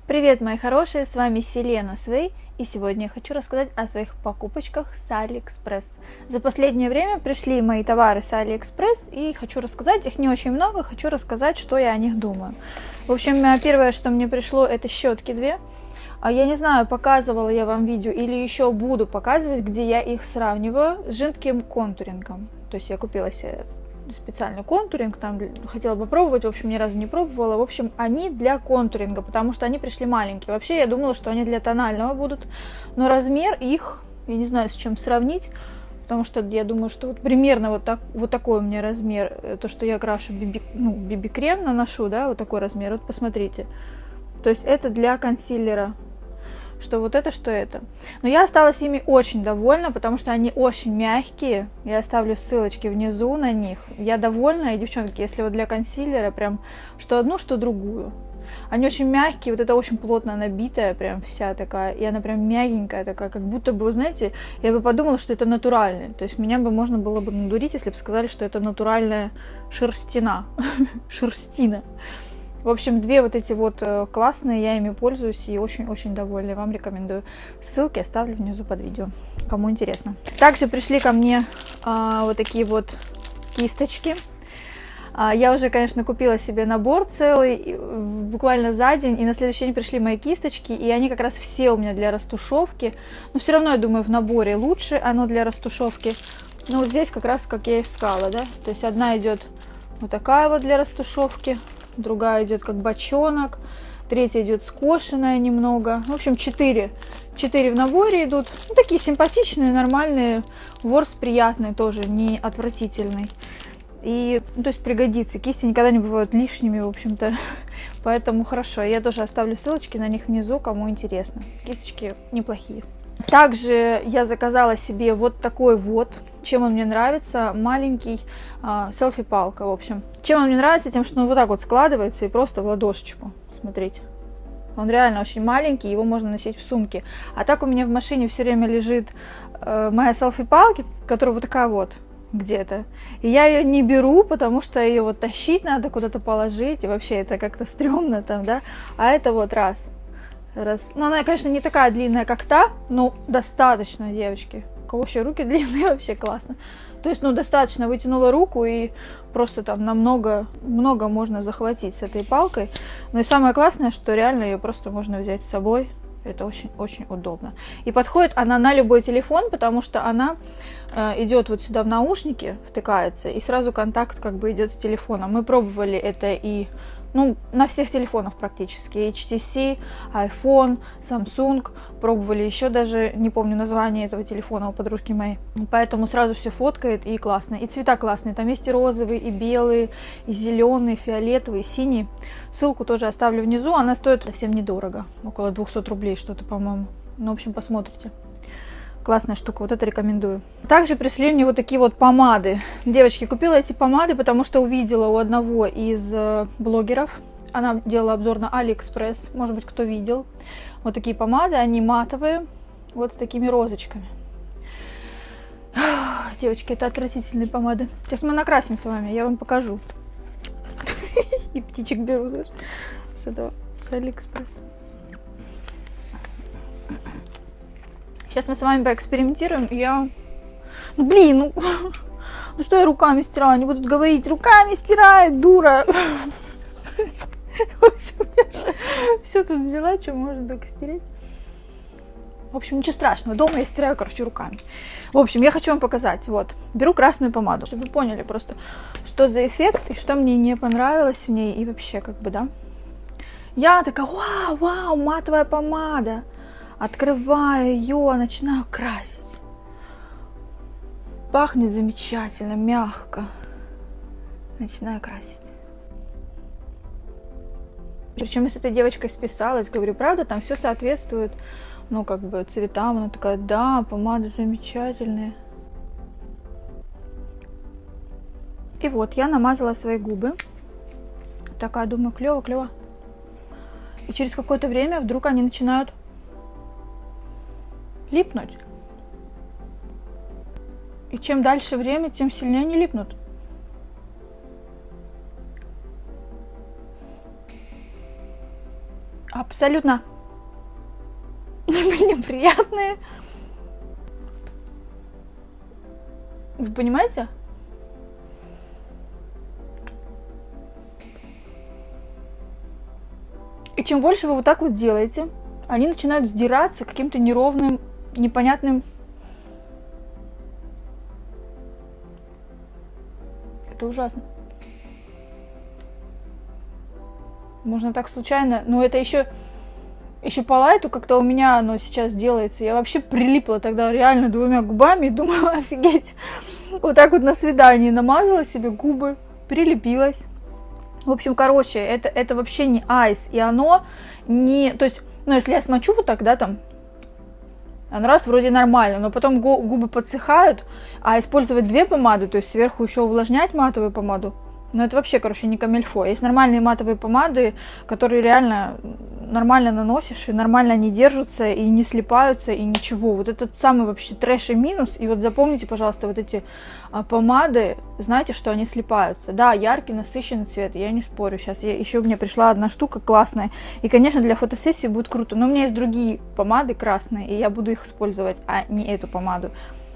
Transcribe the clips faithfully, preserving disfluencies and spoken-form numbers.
Привет, мои хорошие, с вами Селена Свей, и сегодня я хочу рассказать о своих покупочках с Алиэкспресс. За последнее время пришли мои товары с Алиэкспресс, и хочу рассказать, их не очень много, хочу рассказать, что я о них думаю. В общем, первое, что мне пришло, это щетки две. Я не знаю, показывала я вам видео или еще буду показывать, где я их сравниваю с жидким контурингом. То есть я купила себе специальный контуринг, там хотела попробовать, в общем, ни разу не пробовала. В общем, они для контуринга, потому что они пришли маленькие. Вообще, я думала, что они для тонального будут, но размер их, я не знаю, с чем сравнить, потому что я думаю, что вот примерно вот, так, вот такой у меня размер, то, что я крашу биби, ну, биби-крем наношу, да, вот такой размер, вот посмотрите. То есть это для консилера. Что вот это, что это. Но я осталась ими очень довольна, потому что они очень мягкие. Я оставлю ссылочки внизу на них. Я довольна, и, девчонки, если вот для консилера прям что одну, что другую. Они очень мягкие, вот это очень плотно набитая, прям вся такая, и она прям мягенькая такая, как будто бы, вы знаете, я бы подумала, что это натуральный. То есть меня бы можно было бы надурить, если бы сказали, что это натуральная шерстина. Шерстина. В общем, две вот эти вот классные, я ими пользуюсь и очень-очень довольна. Вам рекомендую. Ссылки оставлю внизу под видео, кому интересно. Также пришли ко мне а, вот такие вот кисточки. А, я уже, конечно, купила себе набор целый, буквально за день, и на следующий день пришли мои кисточки, и они как раз все у меня для растушевки. Но все равно, я думаю, в наборе лучше оно для растушевки. Но вот здесь как раз, как я искала, да, то есть одна идет вот такая вот для растушевки. Другая идет как бочонок, третья идет скошенная немного. В общем, четыре. Четыре в наборе идут. Ну, такие симпатичные, нормальные. Ворс приятный тоже, не отвратительный. И, ну, то есть пригодится. Кисти никогда не бывают лишними, в общем-то. Поэтому хорошо. Я тоже оставлю ссылочки на них внизу, кому интересно. Кисточки неплохие. Также я заказала себе вот такой вот, чем он мне нравится, маленький а, селфи-палка, в общем. Чем он мне нравится? Тем, что он вот так вот складывается и просто в ладошечку, смотрите. Он реально очень маленький, его можно носить в сумке. А так у меня в машине все время лежит э, моя селфи-палка, которая вот такая вот где-то. И я ее не беру, потому что ее вот тащить надо, куда-то положить, и вообще это как-то стрёмно там, да. А это вот раз. Раз. Ну, она, конечно, не такая длинная, как та, но достаточно, девочки. У кого еще руки длинные, вообще классно. То есть, ну, достаточно вытянула руку, и просто там намного, много можно захватить с этой палкой. Но и самое классное, что реально ее просто можно взять с собой. Это очень-очень удобно. И подходит она на любой телефон, потому что она э, идет вот сюда в наушники, втыкается, и сразу контакт как бы идет с телефоном. Мы пробовали это и... Ну, на всех телефонах практически. эйч ти си, айфон, Samsung. Пробовали еще даже, не помню название этого телефона у подружки моей. Поэтому сразу все фоткает и классно. И цвета классные. Там есть и розовые, и белые, и зеленые, фиолетовые, синие. Ссылку тоже оставлю внизу. Она стоит совсем недорого. Около двухсот рублей что-то, по-моему. Ну, в общем, посмотрите. Классная штука, вот это рекомендую. Также пришли мне вот такие вот помады. Девочки, купила эти помады, потому что увидела у одного из э, блогеров. Она делала обзор на Алиэкспресс, может быть, кто видел. Вот такие помады, они матовые, вот с такими розочками. Девочки, это отвратительные помады. Сейчас мы накрасим с вами, я вам покажу. И птичек беру, знаешь, с этого, с Алиэкспресс. Сейчас мы с вами поэкспериментируем. Я... Ну, блин, ну... Ну, что я руками стираю? Они будут говорить, руками стирает, дура. В общем, я все тут взяла, что можно только стереть. В общем, ничего страшного. Дома я стираю, короче, руками. В общем, я хочу вам показать. Вот, беру красную помаду, чтобы вы поняли просто, что за эффект и что мне не понравилось в ней. И вообще, как бы, да. Я такая, вау, вау, матовая помада. Открываю ее, начинаю красить. Пахнет замечательно, мягко. Начинаю красить. Причем я с этой девочкой списалась, говорю, правда, там все соответствует, ну, как бы, цветам. Она такая, да, помада замечательная. И вот, я намазала свои губы. Такая, думаю, клево, клево. И через какое-то время вдруг они начинают липнуть. И чем дальше время, тем сильнее они липнут. абсолютно неприятные. Вы понимаете? И чем больше вы вот так вот делаете, они начинают сдираться каким-то неровным, непонятным. Это ужасно. Можно так случайно, но это еще, еще по лайту как-то у меня оно сейчас делается. Я вообще прилипла тогда реально двумя губами и думаю, офигеть. Вот так вот на свидании намазала себе губы, прилепилась. В общем, короче, это, это вообще не айс, и оно не... То есть, ну, если я смочу вот так, да, там, оно раз вроде нормально, но потом губы подсыхают, а использовать две помады, то есть сверху еще увлажнять матовую помаду, ну, это вообще, короче, не камильфо. Есть нормальные матовые помады, которые реально нормально наносишь, и нормально они держатся, и не слипаются, и ничего. Вот этот самый вообще трэш и минус. И вот запомните, пожалуйста, вот эти а, помады, знаете, что они слипаются. Да, яркий, насыщенный цвет, я не спорю. Сейчас я, еще у меня пришла одна штука классная. И, конечно, для фотосессии будет круто. Но у меня есть другие помады красные, и я буду их использовать, а не эту помаду.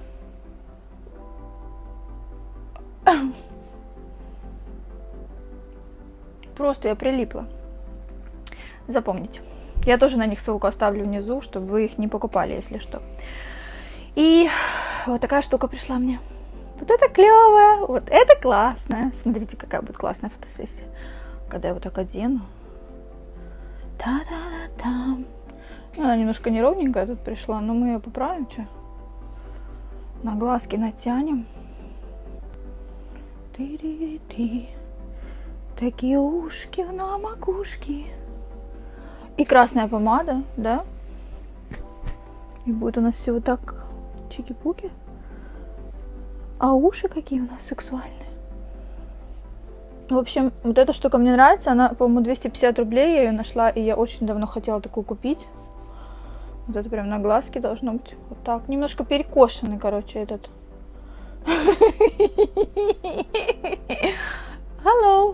Просто я прилипла. Запомните. Я тоже на них ссылку оставлю внизу, чтобы вы их не покупали, если что. И вот такая штука пришла мне. Вот это клевая, вот это классная. Смотрите, какая будет классная фотосессия. Когда я вот так одену. Та-да-да-там. Она немножко неровненькая тут пришла, но мы ее поправим. Что? На глазки натянем. Ты-ри-ри-ты. Такие ушки на макушке. И красная помада, да? И будет у нас все вот так чики-пуки. А уши какие у нас сексуальные. В общем, вот эта штука мне нравится. Она, по-моему, двести пятьдесят рублей. Я ее нашла, и я очень давно хотела такую купить. Вот это прям на глазки должно быть. Вот так. Немножко перекошенный, короче, этот. Hello.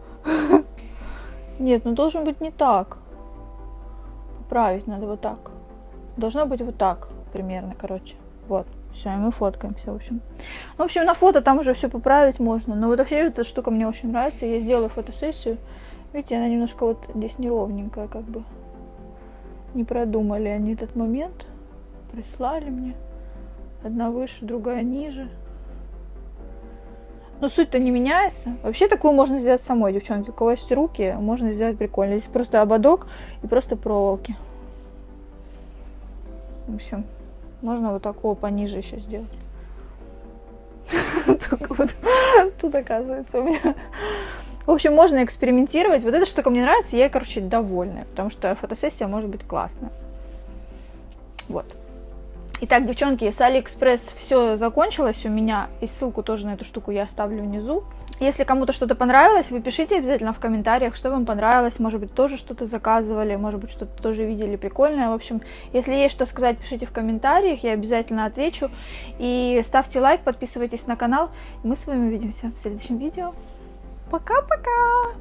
Нет, ну должен быть не так. Поправить надо вот так. Должно быть вот так примерно, короче. Вот. Все, и мы фоткаемся, в общем. В общем, на фото там уже все поправить можно. Но вот вообще эта штука мне очень нравится. Я сделаю фотосессию. Видите, она немножко вот здесь неровненькая, как бы. Не продумали они этот момент. Прислали мне. Одна выше, другая ниже. Но суть-то не меняется. Вообще такую можно сделать самой, девчонки. У кого есть руки, можно сделать прикольно. Здесь просто ободок и просто проволоки. В общем, можно вот такого пониже еще сделать. Только вот тут оказывается у меня. В общем, можно экспериментировать. Вот эта штука мне нравится, я, короче, довольна. Потому что фотосессия может быть классная. Вот. Итак, девчонки, с Алиэкспресс все закончилось у меня, и ссылку тоже на эту штуку я оставлю внизу. Если кому-то что-то понравилось, вы пишите обязательно в комментариях, что вам понравилось, может быть, тоже что-то заказывали, может быть, что-то тоже видели прикольное. В общем, если есть что сказать, пишите в комментариях, я обязательно отвечу. И ставьте лайк, подписывайтесь на канал, и мы с вами увидимся в следующем видео. Пока-пока!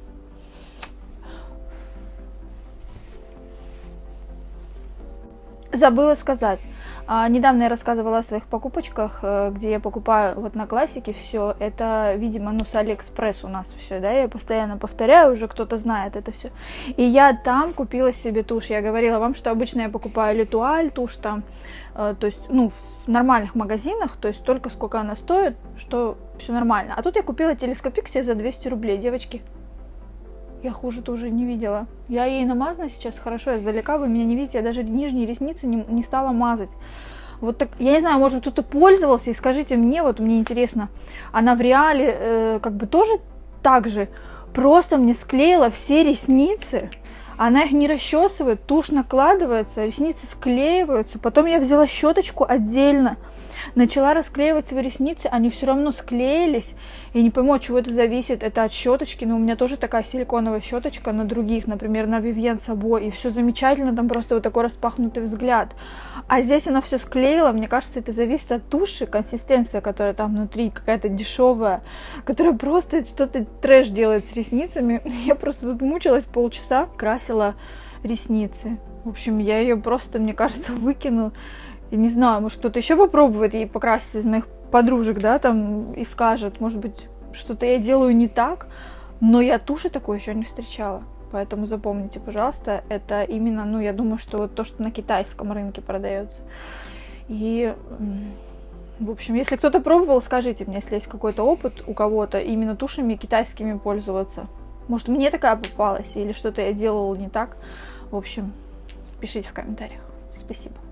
Забыла сказать. А, недавно я рассказывала о своих покупочках, где я покупаю вот на классике все. Это, видимо, ну, с Алиэкспресс у нас все, да, я постоянно повторяю, уже кто-то знает это все. И я там купила себе тушь. Я говорила вам, что обычно я покупаю Летуаль, тушь там, э, то есть, ну, в нормальных магазинах, то есть только сколько она стоит, что все нормально. А тут я купила телескопик себе за двести рублей, девочки. Я хуже-то уже не видела. Я ей намазана сейчас хорошо, издалека вы меня не видите. Я даже нижние ресницы не, не стала мазать. Вот так, я не знаю, может кто-то пользовался, и скажите мне, вот мне интересно, она в реале э, как бы тоже так же просто мне склеила все ресницы. Она их не расчесывает, тушь накладывается, ресницы склеиваются. Потом я взяла щеточку отдельно, начала расклеивать свои ресницы, они все равно склеились. Я не пойму, от чего это зависит. Это от щеточки, но у меня тоже такая силиконовая щеточка на других, например, на Vivienne Sabo, и все замечательно, там просто вот такой распахнутый взгляд. А здесь она все склеила, мне кажется, это зависит от туши, консистенция, которая там внутри, какая-то дешевая, которая просто что-то трэш делает с ресницами. Я просто тут мучилась полчаса, красила ресницы. В общем, я ее просто, мне кажется, выкину. Я не знаю, может кто-то еще попробует ей покрасить из моих подружек, да, там, и скажет, может быть, что-то я делаю не так, но я туши такой еще не встречала. Поэтому запомните, пожалуйста, это именно, ну, я думаю, что вот то, что на китайском рынке продается. И, в общем, если кто-то пробовал, скажите мне, если есть какой-то опыт у кого-то именно тушами китайскими пользоваться. Может, мне такая попалась, или что-то я делала не так. В общем, пишите в комментариях. Спасибо.